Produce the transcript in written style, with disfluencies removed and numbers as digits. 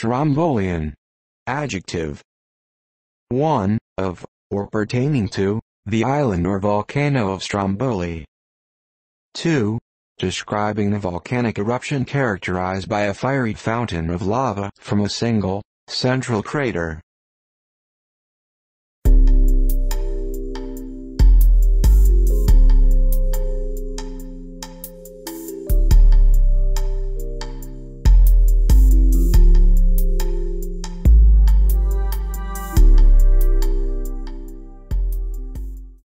Strombolian. Adjective. 1. Of, or pertaining to, the island or volcano of Stromboli. 2. Describing a volcanic eruption characterized by a fiery fountain of lava from a single, central crater.